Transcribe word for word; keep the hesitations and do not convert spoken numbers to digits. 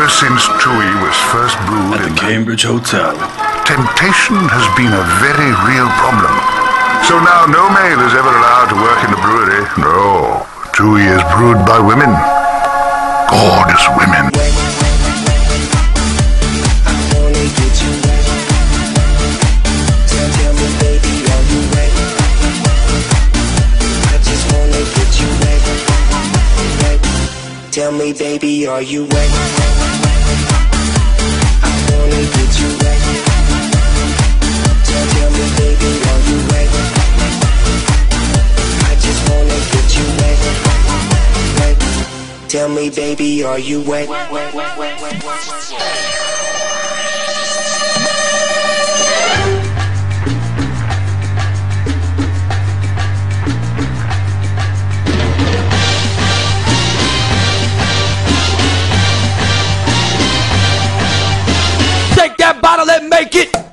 Ever since Chewy was first brewed at the in Cambridge Hotel, temptation has been a very real problem. So now no male is ever allowed to work in the brewery. No, Chewy is brewed by women. Gorgeous women. Tell me, baby, are you wet? I wanna get you wet. Tell, tell me, baby, are you wet? I just wanna get you wet. Wet. Tell me, baby, are you wet? Wet, wet, wet, wet, wet, wet. Take that bottle and make it